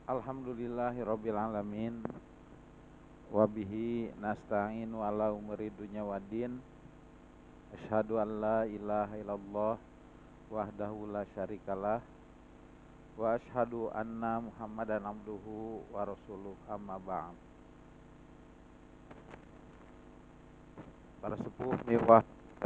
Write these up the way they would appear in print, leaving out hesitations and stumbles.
Alhamdulillahirabbil alamin wa bihi nasta'inu ala umuri dunya waddin. Asyhadu an la ilaha illallah wahdahu la syarikalah wa asyhadu anna Muhammadan abduhu wa rasuluh amma ba'd. Para sepuh miwah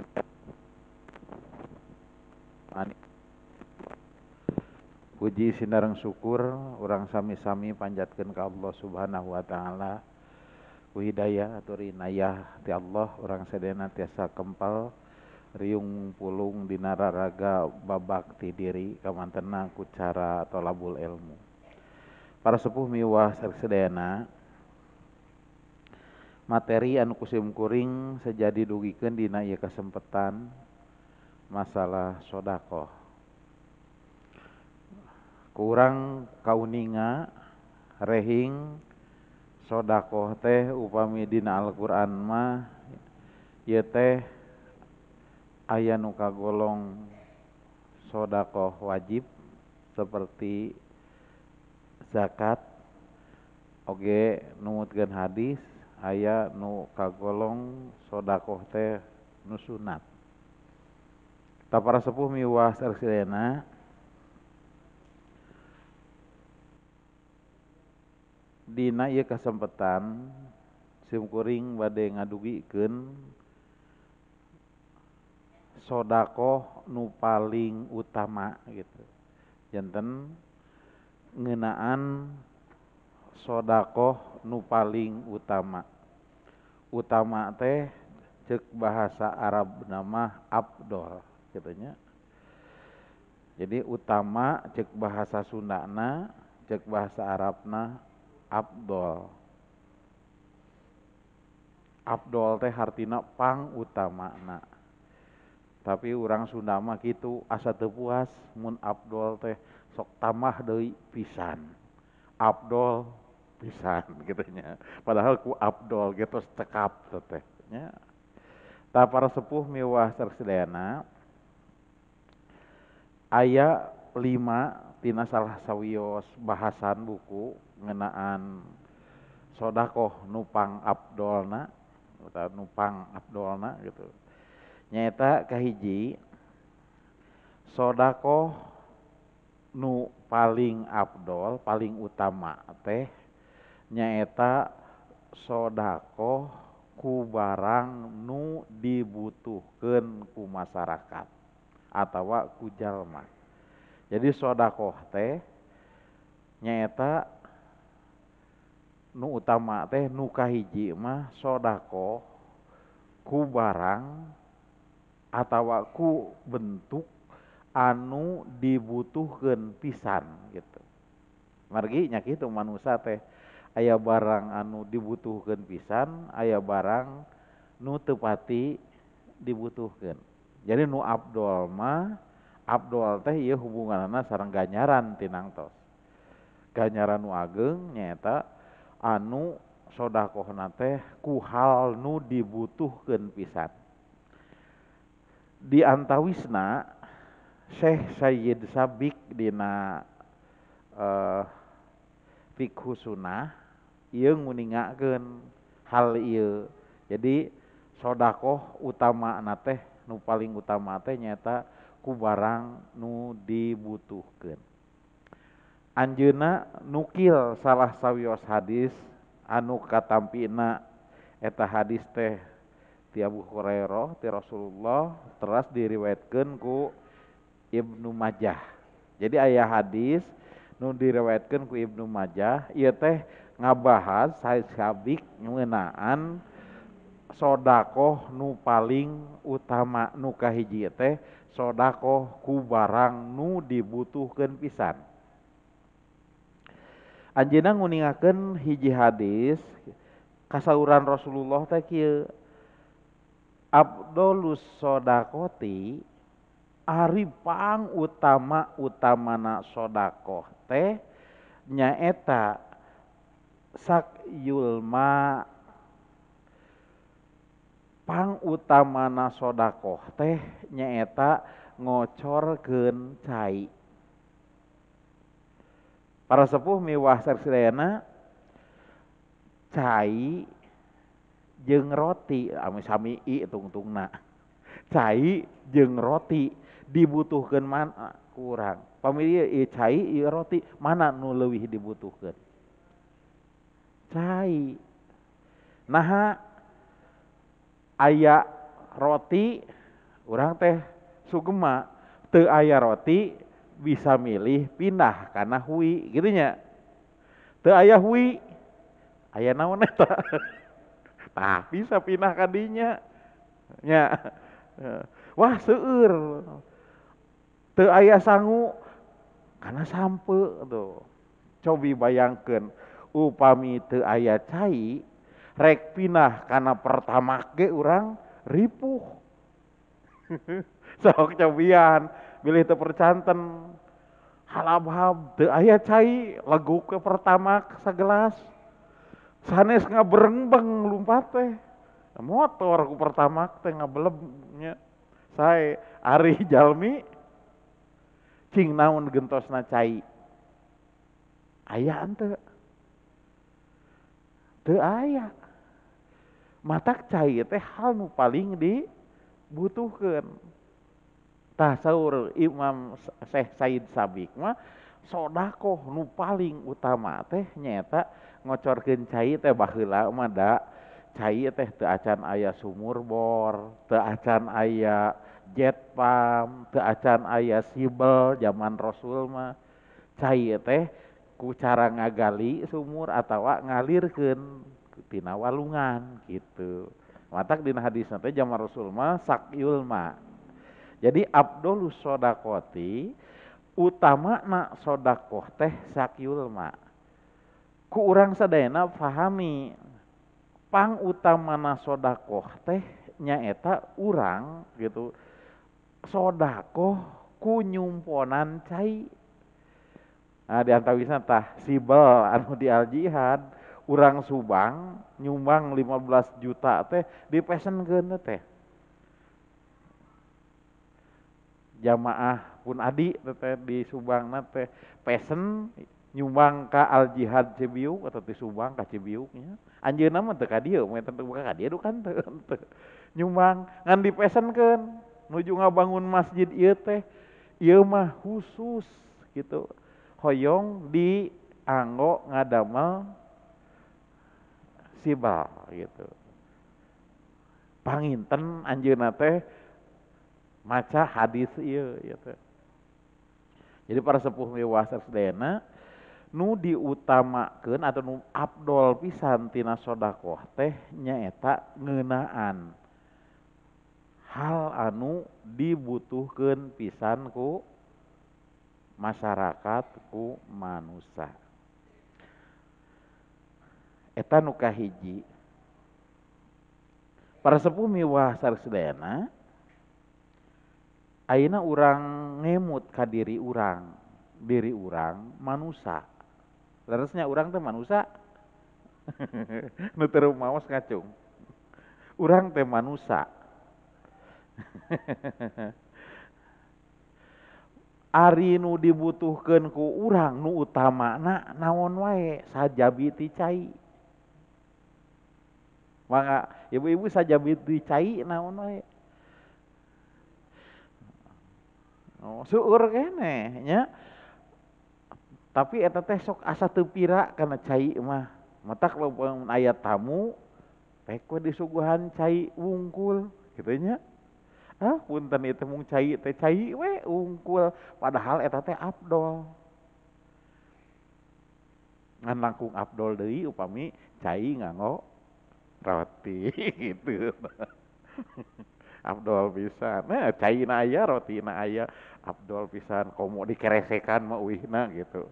puji sinareng syukur urang sami-sami panjatkeun ka Allah Subhanahu wa taala. Ku hidayah atau inayah ti Allah urang sadayana tiasa kempal riung pulung dina raraga babak ti diri kamantena ku cara tolabul ilmu. Para sepuh miwah sadayana, materi anu kusim kuring sejadi dugikeun dina ieu kasempetan masalah sodaqoh. Kurang kauninga rehing sodaqoh teh upami dina Al-Qur'an mah ieu teh aya nu kagolong sodaqoh wajib seperti zakat, oge numutkeun hadis aya nu kagolong sodaqoh teh nu sunat. Ta para sepuh miwah sadayana, dina ieu kasempetan simkuring bade ngadugikeun sodaqoh nu paling utama gitu. Janten ngeunaan sodaqoh nu paling utama. Utama teh ceuk bahasa Arab nama afdol kitu nya. Jadi utama ceuk bahasa Sundana, ceuk bahasa Arabna afdol. Afdol teh hartina pang utamana. Tapi urang Sunda mah kitu asa teu puas mun afdol teh sok tambah deui pisan. Afdol pisan kitu nya. Padahal ku afdol ge tos cekap teh nya. Tah para sepuh miwah sadayana, aya 5 tina salah sawios bahasan buku ngeunaan sodaqoh nupang afdolna atau nupang afdolna gitu. Nyaeta kahiji sodaqoh nu paling afdol, paling utama teh nyaeta sodaqoh ku barang nu dibutuhkeun ku masyarakat atawa ku jalma. Jadi sodaqoh teh nyaeta nu utama teh nu kahiji mah sodaqoh ku barang atawa ku bentuk anu dibutuhkeun pisan gitu. Margi nya kitu manusia teh aya barang anu dibutuhkeun pisan, aya barang nu teu pati dibutuhkeun. Jadi nu afdol mah afdol teh ieu hubunganna sareng ganjaran tinangtos. Ganjaran nu ageung nyaeta anu sodaqohna teh ku hal nu dibutuhkeun pisan. Di antawisna Syekh Sayyid Sabiq dina Fiqhu Sunnah ieu nguningakeun hal ieu. Jadi sodaqoh utamana teh nu paling utama teh nyaeta ku barang nu dibutuhkeun. Anjeunna nukil salah sawios hadis anu katampina eta hadis teh ti Abu Hurairah ti Rasulullah teras diriwayatkeun ku Ibnu Majah. Jadi aya hadis nu diriwayatkeun ku Ibnu Majah ieu teh ngabahas sabik ngeunaan sodaqoh nu paling utama nu kahiji teh sodaqoh ku barang nu dibutuhkeun pisan. Anjeunna nguningakeun hiji hadis kasauran Rasulullah teh kieu, afdolus sodaqoti ari pang utamana sodaqoh teh nyaeta sakyul ma. Pang utamana sodaqoh teh nyaeta ngocorkeun cai. Para sepuh miwah sarsidayana cai jeung roti ami sami i tungtungna. Cai jeung roti dibutuhkeun mana kurang. Pamili ieu cai ieu roti mana nu leuwih dibutuhkeun? Cai. Naha aya roti urang teh sugema teu aya roti bisa milih pindah kana hui gitu nya. Teu aya hui aya naon eta? Tah bisa pindah ka dinya nya. Wah seueur. Teu aya sangu kana sampe tuh. Cobi bayangkeun upami teu aya cai rek pindah kana pertamax ge urang ripuh. Sok cobian milih teu percanten halab-hab teu aya cai leguk ke pertamax sagelas sanes ngaberengbeng lumpat teh motor ku pertamax teh ngabeleb nya sae ari jalmi cing naon gentosna cai aya henteu teu aya matak cai teh hal nu paling dibutuhkeun. Tah saur Imam Syekh Said Sabiq mah sodaqoh nu paling utama teh nyaeta ngocorkeun cai teh baheula mah da cai teh teu acan aya sumur bor, teu acan aya jet pump, teu acan aya sibel zaman Rasul mah. Cai teh ku cara ngagali sumur atawa ngalirkeun tina walungan gitu. Matak dina hadisna teh zaman Rasul mah sakyul ma. Jadi afdholus shodaqoti utamana sodakoh teh sakyul ma. Ku urang sadayana pahami pang utamana sodakoh teh nyaeta urang gitu sodakoh ku nyumponan cai. Nah di antawisna tah sibel anu di al jihad urang Subang nyumbang 15 juta teh dipesenkeun teh. Jamaah pun adi teh di Subang teh pesen nyumbang ka Al Jihad Cibiuk atau di Subang ka Cibiuknya. Anjeunna mah teu ka dieu, mah teu buka ka dieu kan teu. Nyumbang ngan dipesenkeun nuju ngabangun masjid ieu teh. Ieu mah khusus gitu. Hoyong dianggo ngadamel sibal gitu. Panginten anjeunna teh maca hadis ieu gitu. Jadi para sepuh mewah sadayana nu diutamakeun atau nu afdol pisan tina sedekah teh nyaeta ngeunaan hal anu dibutuhkeun pisan ku masyarakat ku manusia. Eta nu kahiji. Para sepuh mewah sadayana ayeuna urang ngemut ka diri urang manusia. Leresnya urang teh manusia. Nu teu maos ngacung. Urang teh manusia. Ari nu dibutuhkeun ku urang nu utamana naon wae sajabi ti cai. Mangga ibu-ibu sajabi ti cai naon wae. Oh, seueur keneh nya. Tapi eta teh sok asa teu pira kana cai mah. Matak lamun aya tamu pek we disuguhan cai wungkul kitu nya. Ah punten ieu teh mung cai teh cai we wungkul padahal eta teh afdol. Ngan langkung afdol deui upami cai nganggo roti gitu. Afdol pisan. Nah, cai na aya, roti na aya, afdol pisan. Komo dikeresekan mah uihna gitu.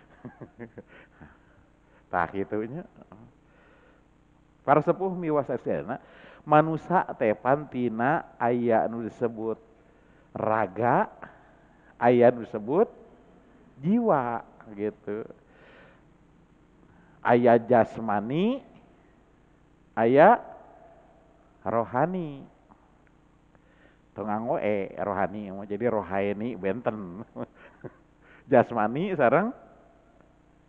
Tah kitu nya. Para sepuh miwas sadayana manusia teh pantina aya nu disebut raga, aya nu disebut jiwa gitu. Aya jasmani, aya rohani. Tonganggo rohani jadi rohaini benten. Jasmani sareng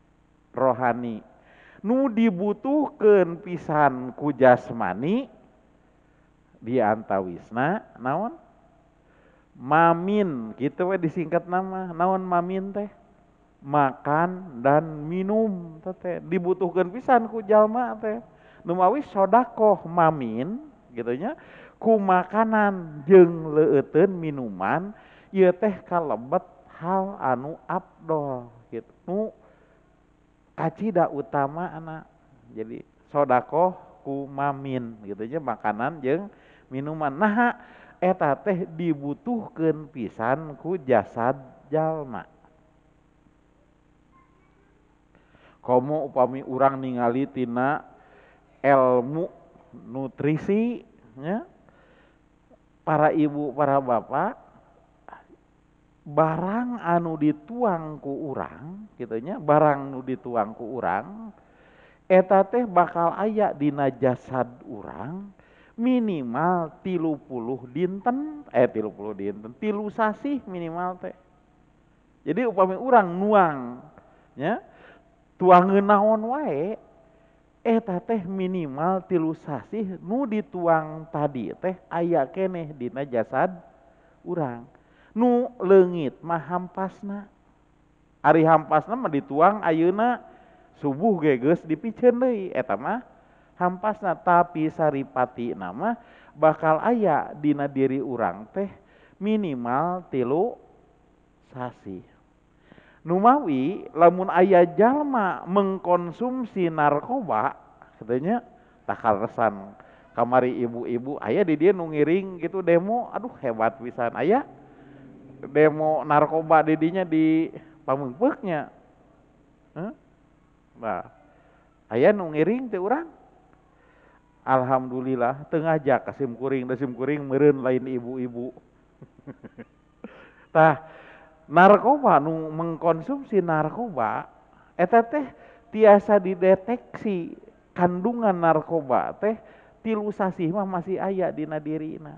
rohani. Nu dibutuhkeun pisan ku jasmani di antawisna naon? Mamin, gitu we disingkat nama. Naon mamin teh? Makan dan minum teh dibutuhkeun pisan ku jalma teh. Nu mawi sodakoh mamin gitu nya ku makanan jeung leueuteun minuman ieu teh kalebet hal anu afdol gitu. Nu kacida utama anak. Jadi sodakoh ku mamin gitu nya makanan jeung minuman. Nah eta teh dibutuhkeun pisan ku jasad jalma. Komo upami urang ningali tina ilmu nutrisi nya para ibu para bapak barang anu dituang ku urang kitu nya barang nu dituang ku urang eta teh bakal aya dina jasad urang minimal 30 dinten 3 sasih minimal teh. Jadi upami urang nuang nya tuangeun naon wae eta teh minimal 3 sasih nu dituang tadi teh aya keneh dina jasad urang. Nu leungit mah hampasna. Ari hampasna mah dituang ayeuna subuh ge geus dipikeun deui eta mah hampasna, tapi saripatina mah bakal aya dina diri urang teh minimal 3 sasih. Numawi lamun aya jalma mengkonsumsi narkoba katanya takal resan kamari ibu-ibu aya di dia nu ngiring gitu demo, aduh hebat pisan aya demo narkoba di dinya di pameungpeuknya. Nah, aya nu ngiring teh urang. Alhamdulillah teu ngajak ka sim kuring meureun lain ibu-ibu. Tah narkoba nu mengkonsumsi narkoba eta teh tiasa dideteksi kandungan narkoba teh 3 sasih mah masih aya dina dirina.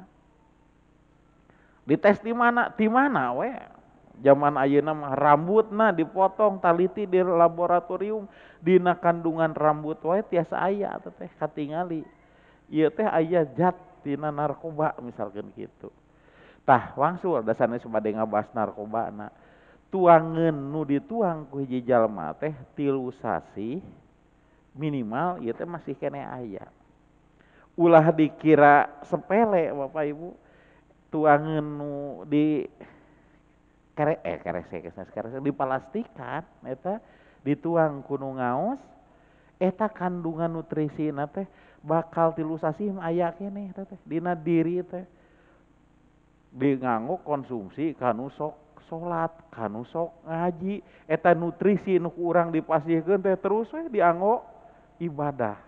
Dites di mana? Di mana we? Zaman ayeuna mah rambutna dipotong taliti di laboratorium dina kandungan rambut wae tiasa aya teh katingali. Ieu teh aya zat dina narkoba misalkan gitu. Tah wangsul da sanes bade ngabahas narkobana. Tuangeun nu dituang ku hiji jalma teh 3 sasih minimal ieu teh masih kene aya. Ulah dikira sepele Bapak Ibu. Tuangeun nu di keresek dipalastikan eta dituang ku nu ngaos eta kandungan nutrisina teh bakal 3 sasih aya keneh teh dina diri teh. Di nganggo konsumsi kanu sok salat, kanu sok ngaji, eta nutrisi nu urang dipasihkeun teh terus we dianggo ibadah.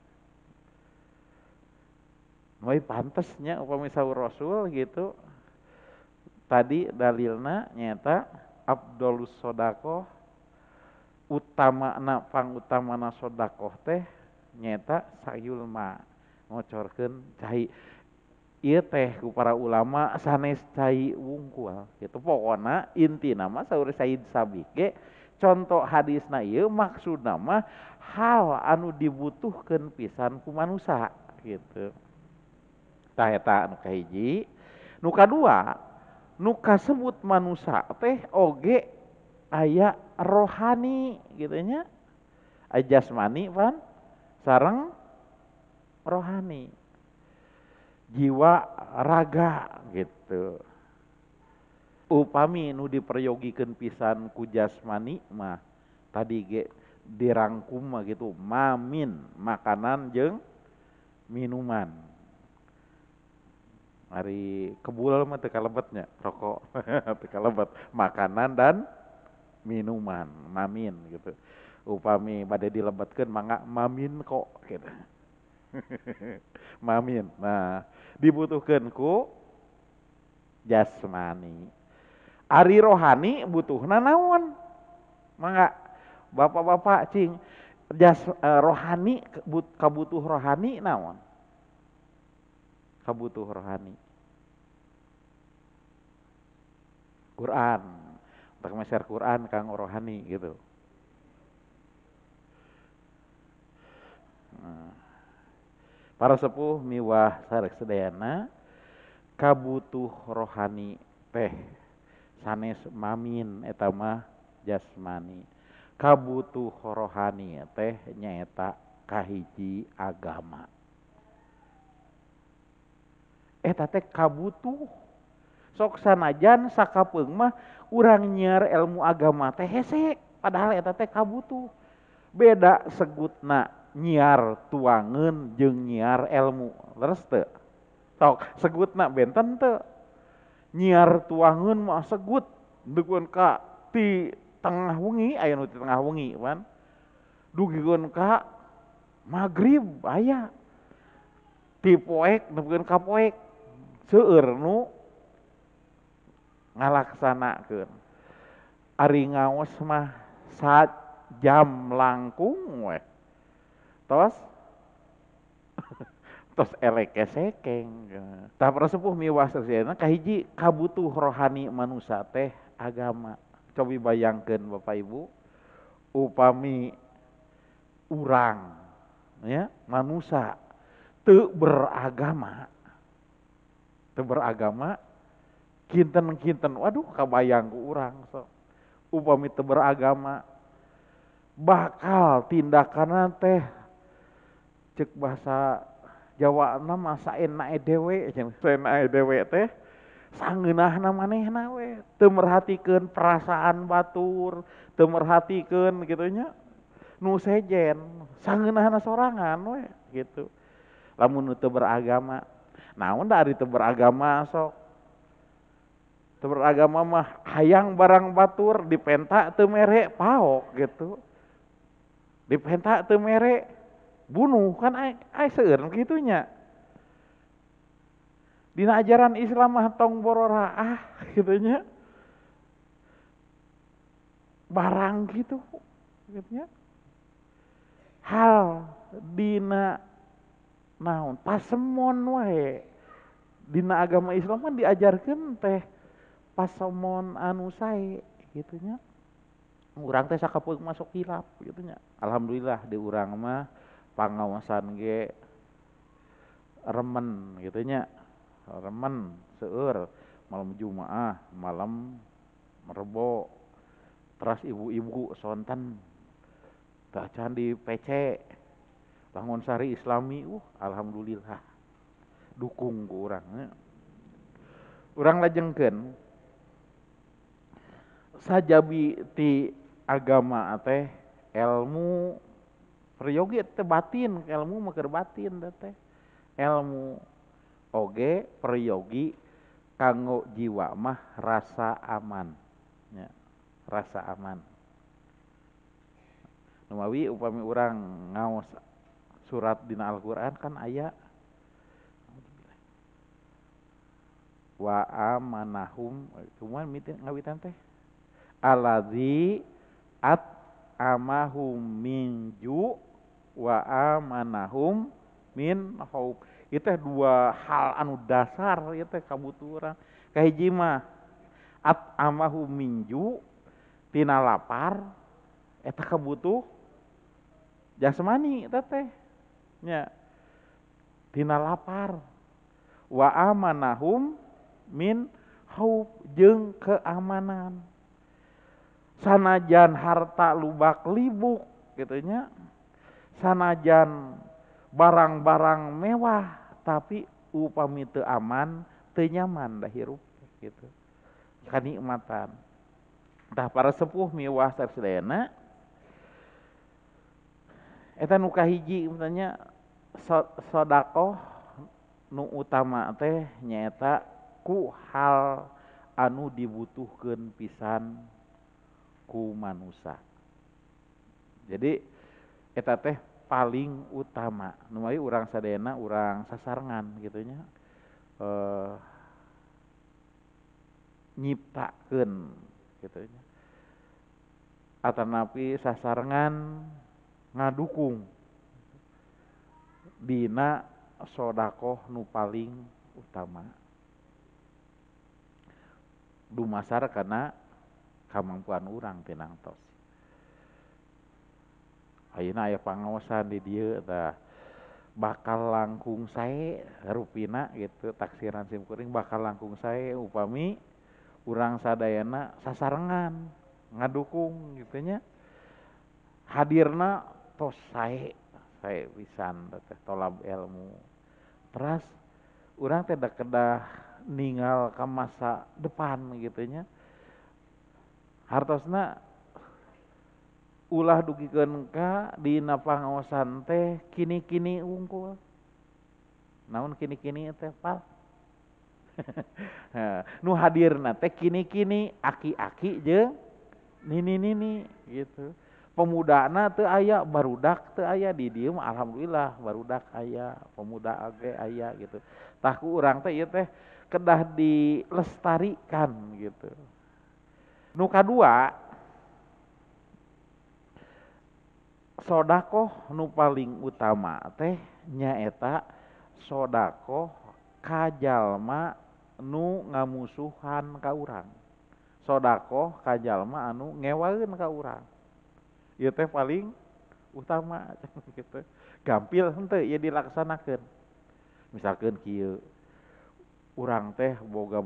Moy pantesnya upami saur Rasul gitu. Tadi dalilna nyata afdolus sodaqoh utamana pangutamana sodakoh teh nyata sayul ma ngocorkeun cai ieu teh ku para ulama sanes cai wungkul gitu. Pokona intina mah saur Said Sabiq ge contoh hadisna ieu maksudna mah hal anu dibutuhkeun pisan ku manusia gitu. Tah eta anu kahiji. Nu kadua nu kasebut manusia teh oge aya rohani gitu nya. Aya jasmani pan sareng rohani. Jiwa raga gitu. Upami nu diperyogikeun pisan ku jasmani mah tadi ge dirangkum mah gitu mamin makanan jeung minuman. Ari kebul mah teu kalebetnya rokok teu kalebet makanan dan minuman mamin gitu. Upami bade dilebetkeun mangga mamin kok gitu. Mamin. Nah, dibutuhkeun ku jasmani. Ari rohani butuhna naon? Mangga bapak-bapak cing rohani kabutuh rohani naon? Kabutuh rohani. Quran. Untuk meser Quran kang rohani gitu. Para sepuh miwah sareng sedayana kabutuh rohani teh sanes mamin eta mah jasmani. Kabutuh rohani teh nyaeta kahiji agama. Eta teh kabutuh. Sok sanajan sakapeung mah urang nyiar ilmu agama teh hese, padahal eta teh kabutuh. Beda segutna nyiar tuangeun jeung nyiar ilmu. Leres teu? Sok segutna benten teu? Nyiar tuangeun mah segut dukeun ka ti tengah wengi aya nu ti tengah wengi pan. Dugikeun ka magrib aya. Ti poek dukeun ka poek. Seueur nu ngalaksanakeun. Ari ngaos mah sajam langkung we. Tos tos eleke sekeng. Tah para sepuh miwah sanesna kahiji kabutuh rohani manusia teh agama. Cobi bayangkeun Bapak Ibu, upami urang ya, manusia teu beragama. Kinten-kinten waduh kabayang ku urang so. Upami teu beragama bakal tindakanna teh ceuk bahasa Jawa mah saenake dewe, saenake dewe teh sangeunahna manehna we, teu merhatikeun perasaan batur, teu merhatikeun kitu nya. Nu sejen, sangeunahna sorangan we gitu. Lamun nu teu beragama, naon da ari teu beragama sok. Teu beragama mah hayang barang batur dipenta teu mere paok gitu. Dipenta teu mere bunuh kan ai seueur kitu nya. Dina ajaran Islam mah tong bororah kitu nya. Barang gitu nya. Hal dina naon pasemon wae. Dina agama Islam kan diajarkeun teh pasemon anu sae kitu nya. Urang teh sakapeung masuk hilap kitu nya. Alhamdulillah di urang mah pangaosan ge remen gitu nya, remen seueur malam Jumaah, malam Rebo, teras ibu-ibu sonten tah can di PC Bangun Sari Islami, alhamdulillah dukung ku urang nya. Urang lajengkeun sajabi ti agama teh ilmu peryogi teh batin, ilmu mah keur batin teh. Ilmu oge peryogi kanggo jiwa mah rasa aman. Ya, rasa aman. Numawi upami urang ngaos surat dina Al-Qur'an kan aya wa amanahum kumaha ngawitan teh aladzi at amahum min ju wa amanahum min khauf. Itu dua hal anu dasar ieu teh kabuturan. Kahiji mah at amahum min ju tina lapar eta kabutuh jasmani eta teh nya tina lapar. Wa amanahum min khauf jeung keamanan. Sanajan harta lubak libuk gitu nya. Sanajan barang-barang mewah tapi upami teu aman, teu nyaman da hirup gitu. Kanikmatan. Tah para sepuh miwah sasedayana eta nu kahiji misalnya sedekah nu utama teh nyaeta ku hal anu dibutuhkeun pisan ku manusia. Jadi eta teh paling utama. Numawi urang sadayana urang sasarengan gitu nya. Nyiptakeun gitu nya. Atanapi sasarengan ngadukung dina sedekah nu paling utama. Dumasar kana kamampuan urang teh nangtos. Ayeuna aya pangaosan di dieu tah bakal langkung sae rupina gitu taksiran simkuring bakal langkung sae upami urang sadayana sasarengan ngadukung gitu nya hadirna tos sae pisan teh tolab ilmu teras urang teh da kedah ninggal ka masa depan gitu nya hartosna ulah dugikeun ka dina pangaosan teh kini-kini unggul naon kini-kini teh pal nu hadirna teh kini-kini aki-aki jeung nini-nini gitu pemudana teu aya barudak teu aya di dieu mah alhamdulillah barudak aya pemuda age aya gitu tah ku urang teh ieu teh kedah dilestarikan gitu nu kadua sodakoh nu paling utama teh nyaeta sodakoh ka jalma nu ngamusuhan ka urang sodakoh ka jalma anu ngewaeun ka urang ieu teh paling utama gitu gampil henteu ieu dilaksanakeun misalkeun kieu urang teh boga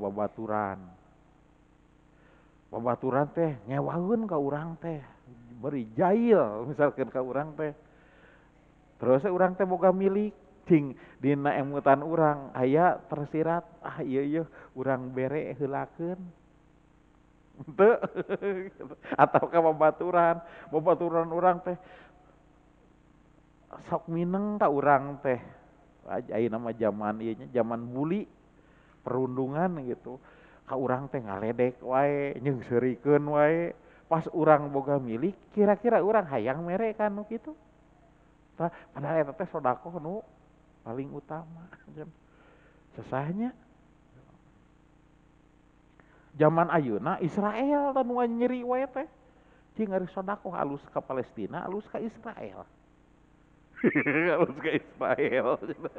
babaturan teh ngewaeun ka urang teh beri jail misalkeun ka urang teh terus urang teh boga milik cing dina emutan urang aya tersirat ieu urang bere heulakeun henteu atau ka babaturan urang teh sok mineng ka urang teh ayeuna mah zaman ieu nya zaman buli perundungan gitu ka urang teh ngaledek wae nyeungseurikeun wae pas urang boga milik kira-kira urang hayang mere ka nu kitu tah padahal eta teh sedekah nu paling utama sesahnya zaman ayeuna Israel tah nu nyeri wae teh cing ari sedekah alus ka Palestina alus ka Israel alus ka Israel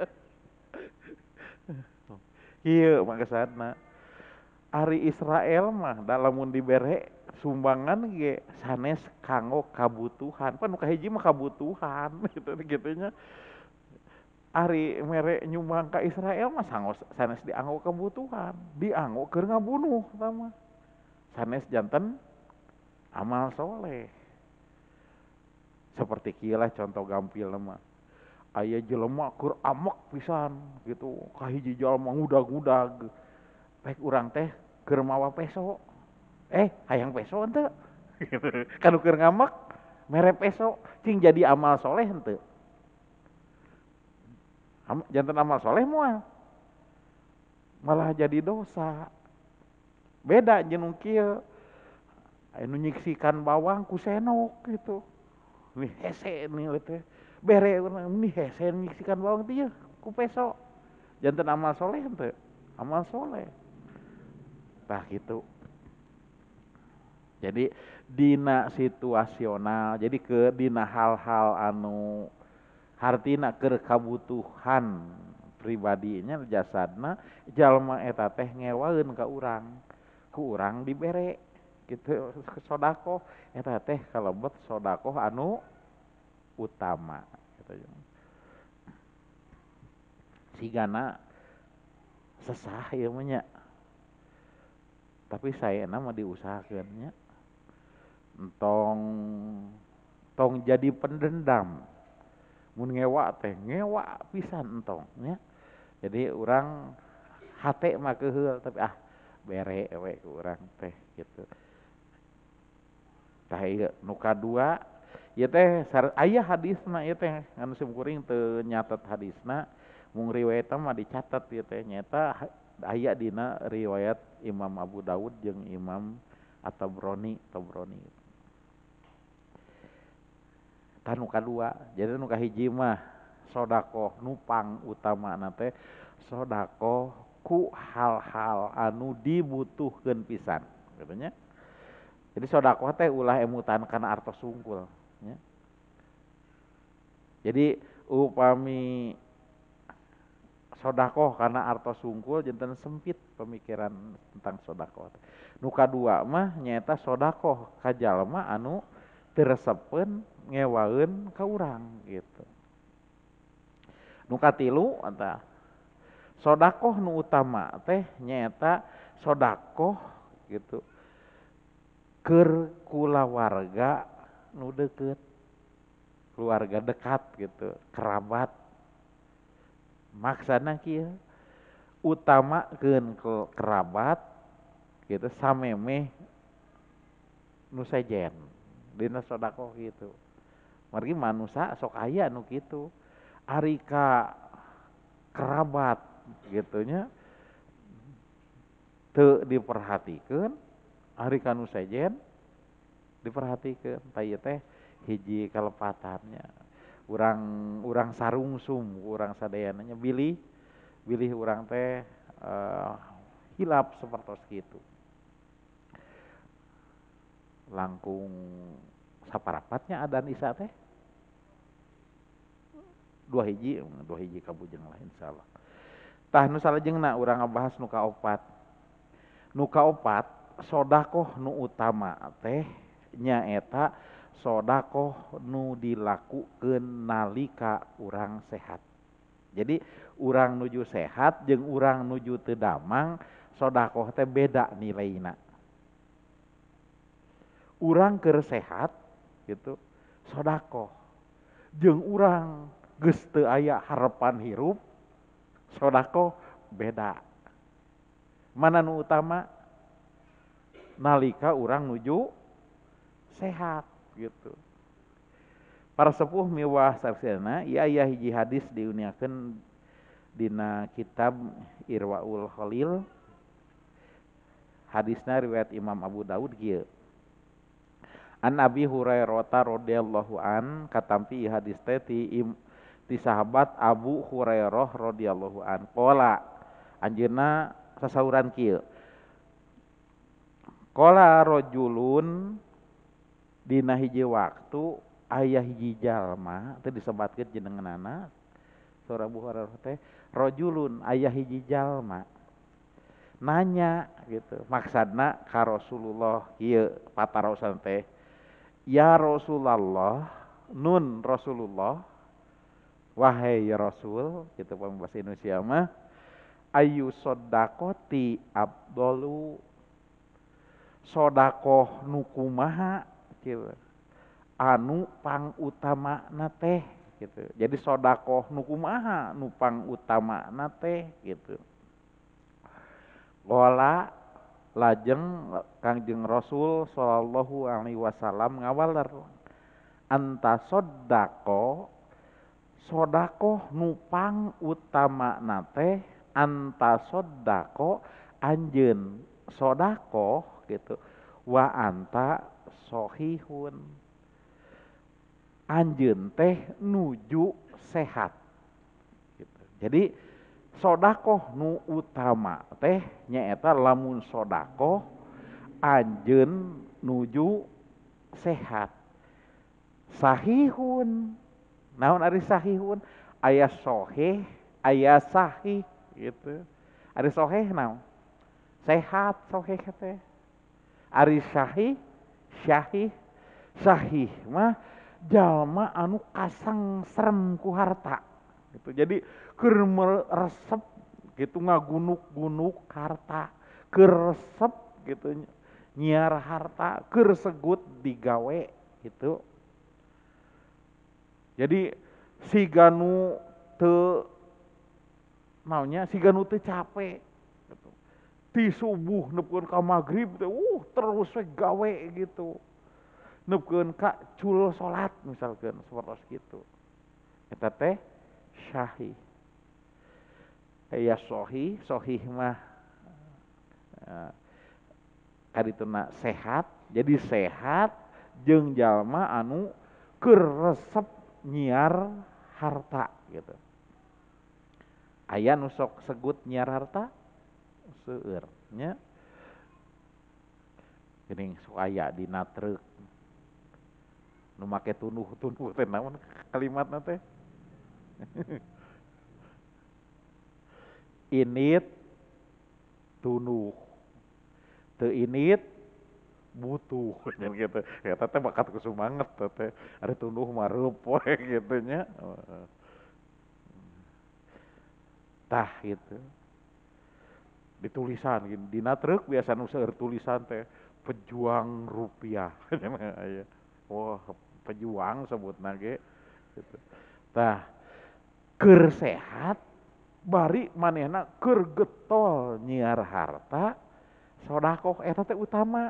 ieu maksudna ari Israel mah da lamun dibere sumbangan ge sanes kanggo kabutuhan pan nu kahiji mah kabutuhan gitu nya ari mere nyumbang ka Israel mah sangos sanes dianggo kebutuhan dianggo keur ngabunuh eta mah sanes janten amal soleh seperti kieu lah contoh gampilna mah aya jelema keur amek pisan gitu kahiji jalma ngudag-ngudag baik urang teh keur mawa peso hayang peso henteu kanu keur ngamek mere peso cing jadi amal soleh henteu janten amal soleh moal malah jadi dosa beda jeung nu kieu anu nyiksikan bawang ku senok gitu nih hese nih teh bere urang nih hese nyiksikan bawang teh ku peso janten amal soleh henteu amal soleh tah gitu jadi dina situasional jadi ke dina hal-hal anu hartina keur kabutuhan pribadinya jasadna jalma eta teh ngewaeun ka urang ku urang dibere gitu sodaqoh eta teh kalebet sodaqoh anu utama gitu sigana sesah ieu mah nya tapi saena mah diusahakeun nya entong tong jadi pendendam mun ngewa teh ngewa pisan entong nya jadi urang hate mah keheul tapi bere we ku urang teh gitu tah ieu nu kadua ieu teh aya hadisna ieu teh anu simkuring teu nyatet hadisna mung riwayat mah dicatet ieu teh nyata aya dina riwayat Imam Abu Daud jeung Imam At-Tabrani tah nu kadua jadi nu kahiji mah sedekah nu pang utamana teh sedekah ku hal-hal anu dibutuhkeun pisan gitu nya jadi sedekah teh ulah emutan kana artos sungkul nya jadi upami sedekah kana artos sungkul janten sempit pemikiran tentang sedekah nu kadua mah nyaeta sedekah ka jalma anu teu resepkeun ngewaeun ka urang gitu Nu katilu eta sodakoh nu utama teh nyaeta sodakoh gitu keur kulawarga nu deukeut, keluarga dekat gitu, kerabat. Maksana kieu utamakeun ke kerabat gitu samemeh nu sejen dina sodakoh gitu. Margi manusia sok aya nu kitu. Ari ka kerabat gitunya teu diperhatikeun, ari ka nu sejen diperhatikeun. Tah ieu teh hiji kalepatannya. Urang sarungsum, urang sadeananya bilih urang teh hilap sapertos kitu. Langkung saparapatnya adan Isya teh? Dua hiji kabujeng lah insyaallah. Tah nu salajengna urang ngabahas nu kaopat. Nu kaopat sodakoh nu utama teh nyaeta sodakoh nu dilakukeun nalika urang sehat. Jadi urang nuju sehat jeung urang nuju teu damang sodakoh teh beda nilaina. Urang keur sehat gitu sodakoh jeung urang geus teu aya harepan hirup sodakoh beda. Mana nu utama? Nalika urang nuju sehat gitu. Para sepuh miwah saksina ieu aya hiji hadis diuniakeun dina kitab Irwaul Khalil. Hadisna riwayat Imam Abu Daud kieu. An Abi Hurairah radhiyallahu an katampi hadis teh ti sahabat Abu Hurairah radhiyallahu an qala anjeunna sasauran kieu qala rajulun dina hiji waktu aya hiji jalma teu disebatkeun jenenganna saur Abu Hurairah teh rajulun aya hiji jalma nanya gitu maksudna ka Rasulullah ieu patarosan teh ya Rasulullah nun Rasulullah wahai ya Rasul gitu bahasa Indonesia mah ayu sodakoti abdolu sodakoh nu kumaha gitu anu pangutamana teh gitu. Jadi sodakoh nu kumaha nu pangutamana teh gitu. Qala lajeng Kangjeng Rasul sallallahu alaihi wasallam ngawaler anta sodakoh nu pangutamana teh anta sodako anjeun sodakoh gitu wa anta sohihun anjeun teh nuju sehat gitu. Jadi sodakoh nu utama teh nyaeta lamun sodakoh anjeun nuju sehat sahihun. Naon ari sahihun? Aya soheh, aya sahih gitu. Ari soheh naon? Sehat soheh teh. Ari sahih, sahih mah jalma anu kasangsrem ku harta gitu. Jadi keur meresep gitu ngagunuk-gunuk harta, keur resep gitu nyiar harta, keur segut digawe gitu. Jadi siga nu teu naonnya siga nu teu capek gitu. Ti subuh nepkeun ka magrib teh terus we gawe gitu. Nepkeun ka cul salat misalkeun sapertos kitu. Eta teh syahih. Ya sohih mah kadituna sehat. Jadi sehat jeung jalma anu keur resep nyiar harta gitu. Aya nu sok segut nyiar harta seueur nya. Geuning sok aya dina treuk nu make tunuh teh naon kalimatna teh? Init tunuh. Teu init butuh gitu. Eta teh bakat ku sumanget teh. Ari tunuh mah reup we gitu nya. tah gitu ditulisan gini dina truk biasa nu seueur tulisan teh pejuang rupiah aya wah pejuang sebutna ge gitu tah keur sehat bari manehna keur getol nyiar harta sodakoh eta teh utama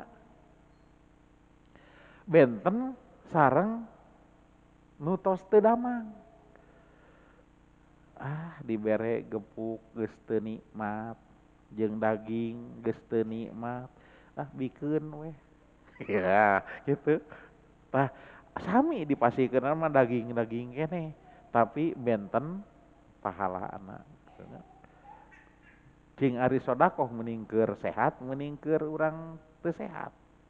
benten sareng nu tos teu damang dibere gepuk geus teu nikmat jeung daging geus teu nikmat bikeun we ya gitu tah sami dipasikeun mah daging-daging keneh tapi benten pahalana cing ari sodakoh mending keur sehat mending keur urang teu sehat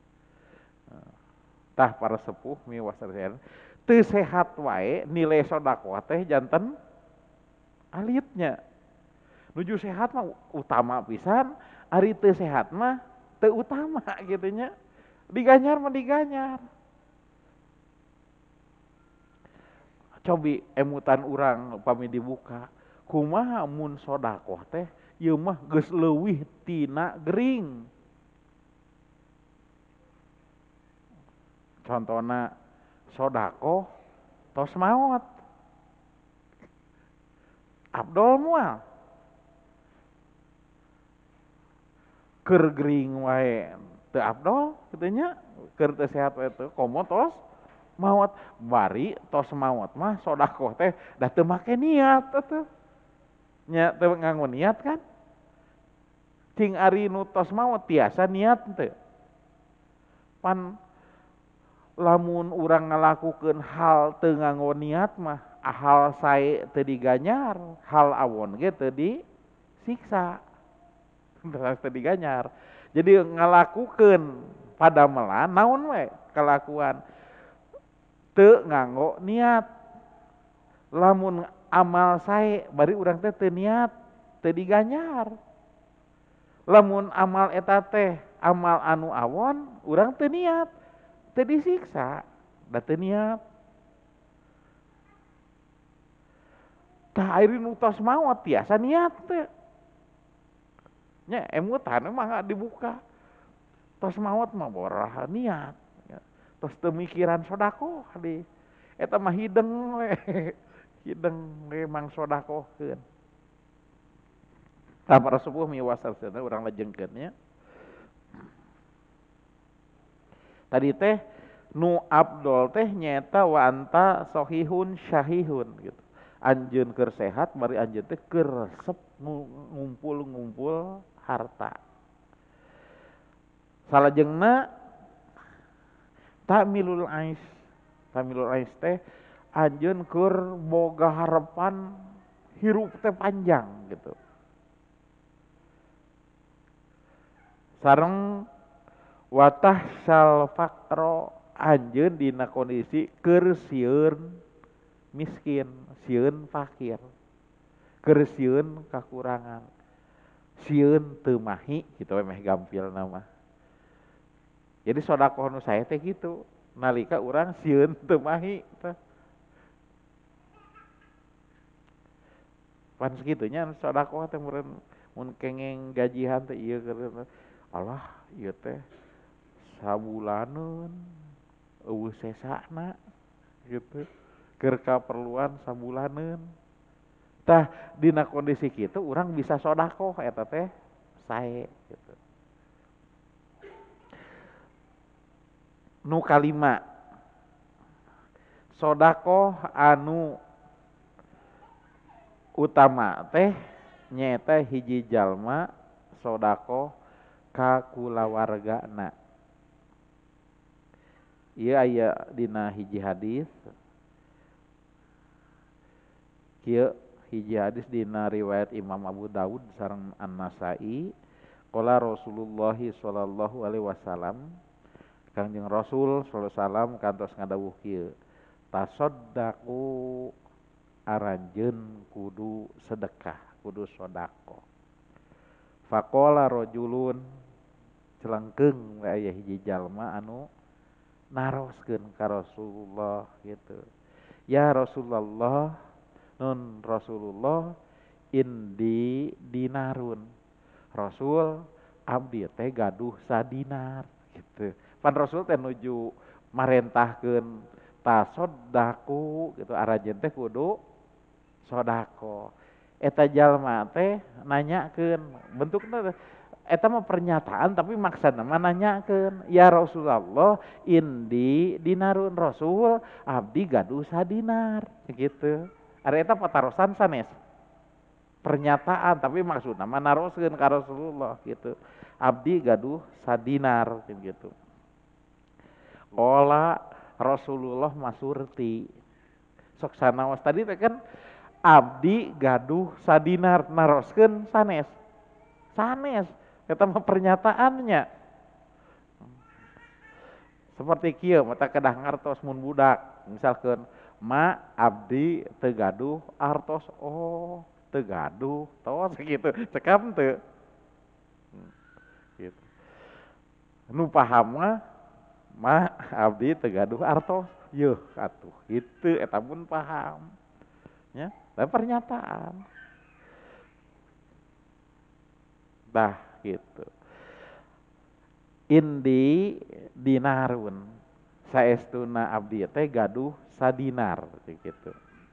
tah para sepuh miwas teu sehat wae nilai sodakoh teh janten alitnya nuju sehat mah utama pisan ari teu sehat mah teu utama gitu nya diganyar mah diganyar cobi emutan urang upami dibuka kumaha mun sodakoh teh ieu mah geus leuwih tina gering contona sodakoh tos maot abdol moal keur gering wae teu abdol kitu nya keur teu sehat wae teu komo tos maot bari tos maot mah sodakoh teh da teu make niat atuh nya teu nganggo niat kan cing ari nu tos maot tiasa niat teu pan lamun urang ngalakukeun hal teu nganggo niat mah hal sae teu diganyar hal awon ge teu disiksa teu diganyar jadi ngalakukeun padamelan naon we kalakuan teu nganggo niat lamun amal sae bari urang teh teu niat teu diganyar lamun amal eta teh amal anu awon urang teu niat teu disiksa da teu niat tah ari nu tos maot tiasa niat teh nya emutan mah dibuka tos maot mah borah niat tos teu mikiran sodakoh di eta mah hideng we hideng we mang sodakohkeun tah para sepuh miwas sareng urang lajengkeun nya tadi teh nu abdol teh nyata wa anta sohihun syahihun gitu anjeun keur sehat bari anjeun teh keur resep ngumpul-ngumpul harta salajengna tamilul ais teh anjeun keur boga harapan hirup teh panjang gitu sareng watah sal fakro anjeun dina kondisi keur sieun miskin sieun fakir keur sieun kakurangan sieun teu mahi kitu we meh gampilna mah jadi sodakoh nu sae teh gitu nalika urang sieun teu mahi teh pan segitunya sodakoh teh mun kengeng gajihan teh ieu keur Allah ieu teh sabulaneun eueuh sesana gitu keur kaperluan sabulaneun tah dina kondisi kitu urang bisa sodakoh eta teh sae gitu nu kalima sodakoh anu utama teh nyaeta hiji jalma sodakoh ka kulawargana ieu aya dina hiji hadis kieu hiji hadis dina riwayat Imam Abu Daud sareng An-Nasai qala Rasulullah sallallahu alaihi wasallam Kangjeng Rasul sallallahu alaihi wasallam kantos ngadawuh kieu tasaddaqu aranjeun kudu sedekah kudu sodako faqala rajulun celengkeung we aya hiji jalma anu naroskeun ka Rasulullah gitu ya Rasulullah nun Rasulullah indi dinarun. Rasul abdi teh gaduh sadinar gitu. Pan Rasul teh nuju marentahkeun tasodaku gitu arajeun teh kudu sodako. Eta jalma teh nanyakeun bentukna eta mah pernyataan tapi maksudna mah nanyakeun, ya Rasulullah indi dinarun Rasul abdi gaduh sadinar gitu. Ari eta patarosan sanes pernyataan tapi maksudna mah naroskeun ka Rasulullah gitu. Abdi gaduh sadinar gitu. Ola Rasulullah masurti. Sok sanaos tadi teh kan abdi gaduh sadinar naroskeun sanes. Sanes eta mah pernyataannya. Seperti kieu mata kedah ngartos mun budak. Misalkeun ma abdi teu gaduh artos, oh teu gaduh tos gitu. Cekam teu. Gitu. Nu paham mah abdi teu gaduh artos. Yeuh atuh kitu eta pun paham. Ya, tapi pernyataan. Dah gitu. Indi dinarun saestuna abdi teh gaduh sadinar gitu.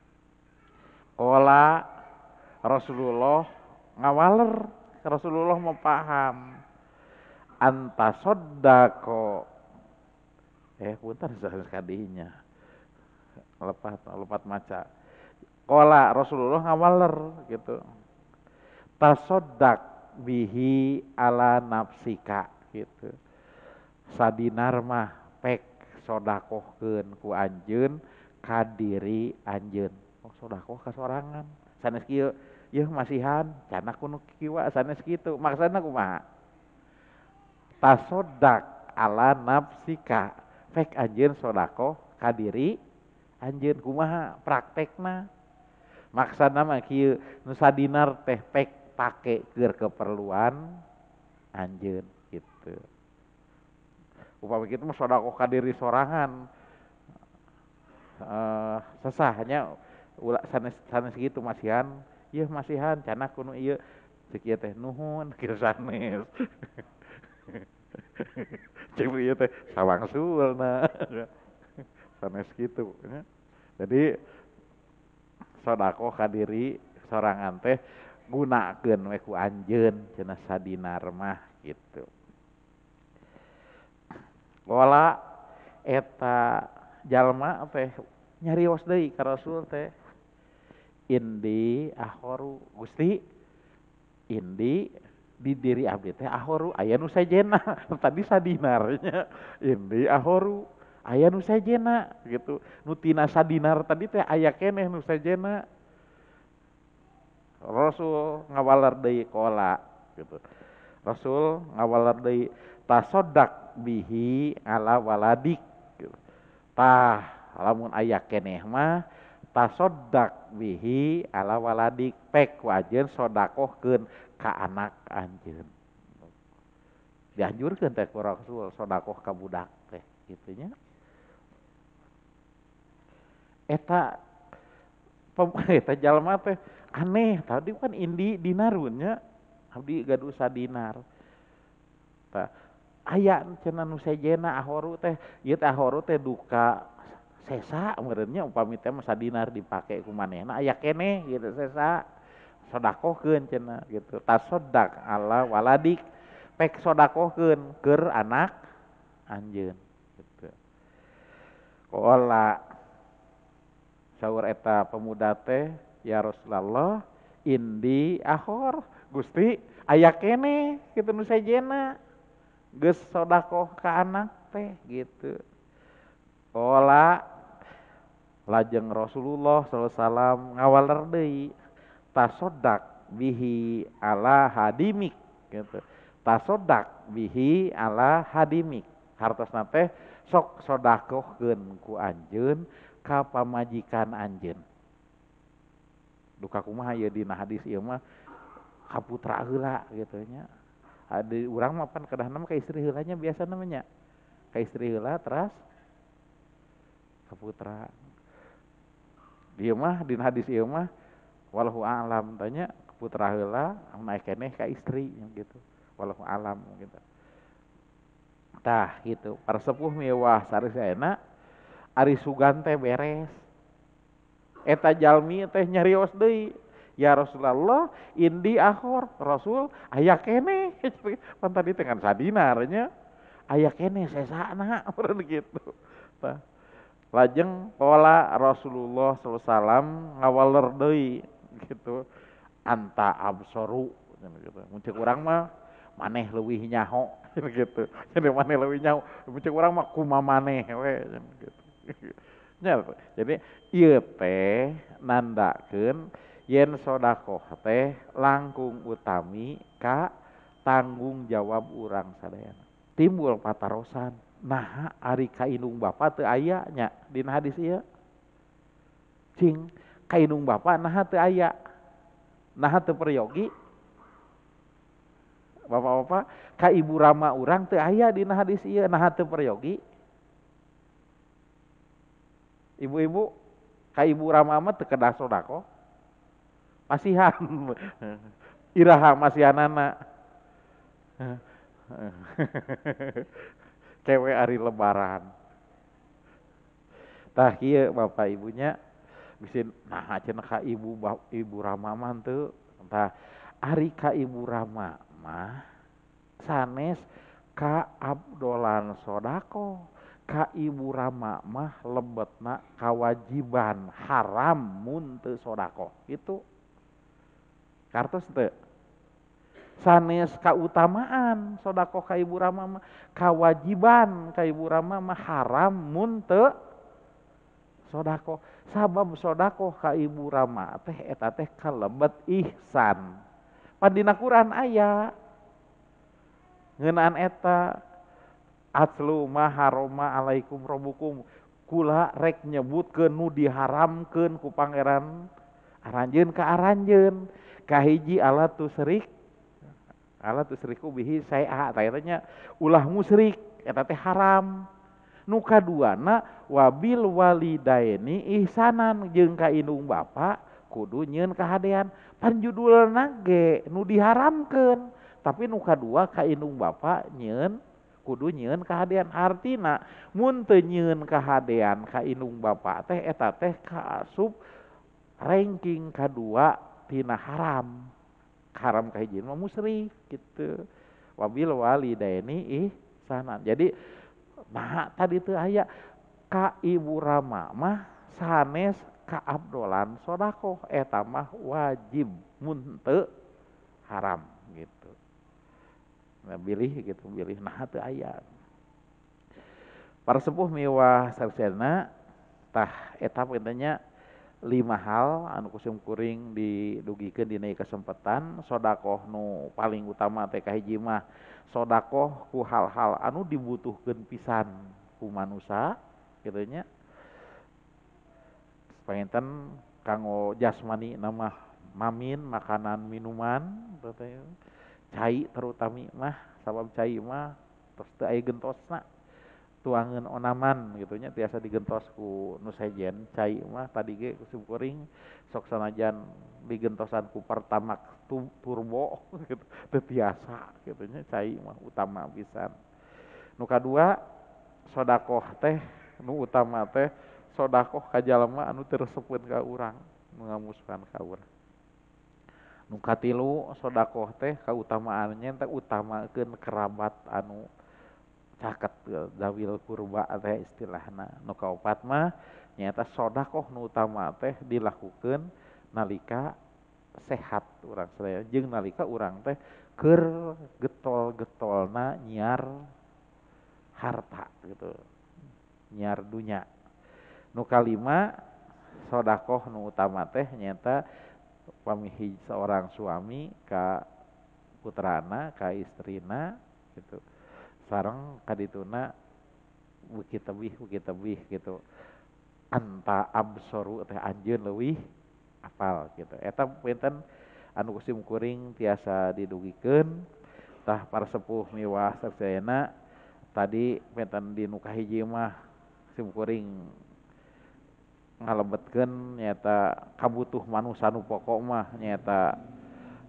Ola Rasulullah ngawaler, Rasulullah mau paham. Anta soddako punten sekadinya lepat maca. Ola Rasulullah ngawaler gitu. Tasoddak bihi ala nafsika gitu. Sadinar mah pek sodakohkeun ku anjeun ka diri anjeun. Oh sodakoh ka sorangan. Sanes kieu, yeuh masihan, cenah kudu kiwa sanes kitu. Maksudna kumaha? Tasoddak ala nafsika. Pek anjeun sodakoh ka diri anjeun kumaha praktekna. Maksudna mah kieu nu sadinar teh pek pake keur keperluan anjeun gitu. Upami kitu mah sodako ka diri sorangan sesahnya sanes gitu masihan, ieu masihan cenah kudu ieu ceuk ieu teh nuhun kieu sanes. Ceuk ieu teh sawangsulna. Sanes gitu ya. Jadi sodako ka diri sorangan teh gunakeun we ku anjeun cenah sadinar mah gitu. Wala eta jalma teh nyarios deui ka Rasul teh. Indi ahoru Gusti indi di diri abdi teh ahoru aya nu sajena. Tadi sadinarnya indi ahoru aya nu sajena gitu. Nu tina sadinar tadi teh aya keneh nu sajena. Rasul ngawalar deui kola gitu. Rasul ngawalar deui tasoddak bihi ala waladik gitu. Tah lamun aya keneh mah tasoddak bihi ala waladik pek wajeun sodakohkeun ka anak anjeun. Dianjurkeun teh ku Rasul sodakoh ka budak teh kitu nya. Eta eta jalma teh aneh tadi kan indi dinarunnya abdi gaduh sadinar. Tah aya cenah nu sejena ahoru teh ieu teh ahoru teh duka sesa meureunnya upami teh mah sadinar dipake ku manehna aya keneh gitu sesa sodakohkeun cenah gitu. Tasodak ala waladik pek sodakohkeun keur anak anjeun gitu. Qala saur eta pemuda teh ya Rasulullah indi ahor Gusti aya keneh kitu nu sajena geus sodakoh ka anak teh gitu. Qala lajeng Rasulullah sallallahu alaihi wasallam ngawaler deui tasodak bihi ala hadimik gitu. Tasodak bihi ala hadimik hartosna teh sok sodakohkeun ku anjeun ka pamajikan anjeun. Duka kumaha ieu dina hadis ieu mah kaputra heula gitu nya. Ade urang mah pan kadahna mah ka istri heulanya biasa namanya. Ka istri heula teras kaputra. Ieu mah dina hadis ieu mah wallahu a'lam tanya putra heula naik keneh ka istri gitu walau alam gitu. Tah gitu para sepuh mewah sareusna ari sugan teh beres eta jalmi teh nyarios deui ya Rasulullah indi akhor Rasul aya keneh pan tadi teh kan sadinarnya aya keneh sesana urang gitu tah lajeng pola Rasulullah SAW ngawaler deui gitu anta absoru gitu muncul urang mah maneh leuwih nyaho gitu jadi maneh leuwih nyaho muncul urang mah kumaha maneh we gitu. Nya, jadi ieu teh nandakeun yen sedekah teh langkung utami ka tanggung jawab urang sadayana. Timbul patarosan, naha ari ka indung bapa teu aya nya dina hadis ieu. Cing ka indung bapa naha teu aya. Naha teu peryogi. Bapak-bapak, ka ibu rama urang teu aya dina hadis ieu, naha teu peryogi. Ibu-ibu, ka ibu rama mah teu kedah sodako. Pasihan. Iraha masihanana. Kewe ari lebaran. Tah kieu Bapak Ibunya bisin nah cenah ka ibu rama mah teu. Tah ari ka ibu rama mah sanes ka abdolan sodako. Ka ibu rama mah lebetna kawajiban haram mun teu sodako. Itu kartos teu sanes kautamaan sodako ka ibu rama mah kawajiban ka ibu rama mah haram mun teu sodako sabab sodako ka ibu rama teh eta teh kalebet ihsan pan dina Quran aya ngeunaan eta atlu ma haroma alaikum rabbukum kula rek nyebutkeun nu diharamkeun ku pangeran aranjeun ka aranjeun kahiji alat tusrik alat tusriku bihi saya tah eta nya ulah musyrik eta teh haram. Nu kaduana wabil walidaini ihsanan jeung ka indung bapa kudu nyieun kahadean pan judulna ge nu diharamkeun tapi nu kadua ka indung bapa nyieun kudu nyieun kahadean artina mun teu nyieun kahadean ka indung bapa teh eta teh kaasup ranking kadua tina haram haram kahiji mah musyrik gitu wabil walidaini ihsanan jadi nah tadi teu aya ka ibu rama mah sanes ka abdolan sodako eta mah wajib mun teu haram gitu. Nah, bilih gitu bilih nah teu aya. Para sepuh miwah saresna tah eta pentingnya 5 hal anu kusum kuring didugikeun dina kesempatan sodakoh nu paling utama teh kahiji mah sodakoh ku hal-hal anu dibutuhkeun pisan ku manusia kitu nya panginten kanggo jasmani nama mamin makanan minuman teh cai terutami mah sabab cai mah tos teu aya gentosna tuangan onaman gitu nya biasa digentos ku nu sejen cai mah tadi ge kusum kuring sok sanajan digentosan ku Pertamax turbo gitu teu biasa gitu nya cai mah utama pisan. Nu kadua sodakoh teh nu utama teh sodakoh ka jalma anu teu resepkeun ka urang nu ngamuskan ka urang. Nu katilu sodakoh teh kautamaannya teh utamakeun kerabat anu caket zawil kurba teh istilahna. Nu kaopat mah nyaeta sodakoh nu utama teh dilakukeun nalika sehat urang sadaya jeung nalika urang teh keur getol-getolna nyiar harta gitu. Nyiar dunya. Nu kalima sodakoh nu utama teh nyaeta pamihih seorang suami ka putrana ka istrina gitu. Sareng kadituna bukit tebih gitu anta absoru teh anjeun leuwih apal gitu eta pinten anu kusim kuring tiasa didugikeun tah para sepuh miwah saksayana tadi pinten di nu kahiji mah kusim kuring ngalebetkeun nyaeta kabutuh manusia nu pokok mah nyaeta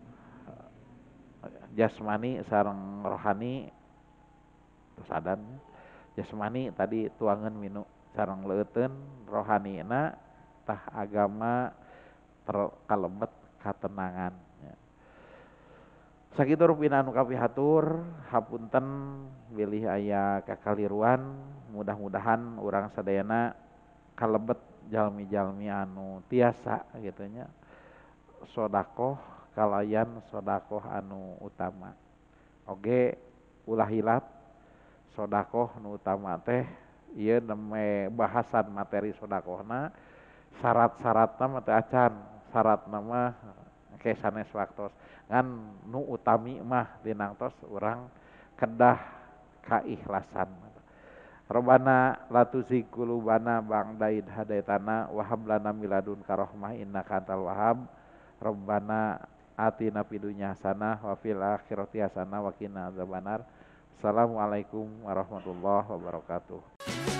jasmani sareng rohani sadan jasmani tadi tuangan minu sareng leuteun rohanina tah agama kalebet katenangan ya. Sakitu rupina anu kapihatur hapunten bilih aya kakaliruan mudah-mudahan urang sadayana kalebet jalmi-jalmi anu tiasa gitu nya sodakoh kalayan sodakoh anu utama oge ulah hilap sodakoh nu utama teh ieu neme bahasan materi sodakohna syarat-syaratna mah teu acan syaratna mah ke sanes waktos ngan nu utami mah dinangtos urang kedah kaikhlasan. Rabbana la tuzigh qulubana ba'da idh hadaitana wa hab lana min ladunka rahmah innaka antal wahhab. Rabbana atina fid dunya hasanah wa fil akhirati hasanah wa qina adzabannar. Assalamualaikum warahmatullahi wabarakatuh.